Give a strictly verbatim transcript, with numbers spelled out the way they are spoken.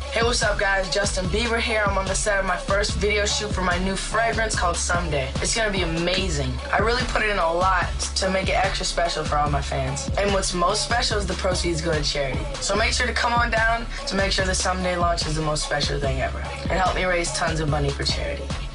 Hey, what's up, guys? Justin Bieber here. I'm on the set of my first video shoot for my new fragrance called Someday. It's gonna be amazing. I really put in a lot to make it extra special for all my fans. And what's most special is the proceeds go to charity. So make sure to come on down to make sure the Someday launch is the most special thing ever. And help me raise tons of money for charity.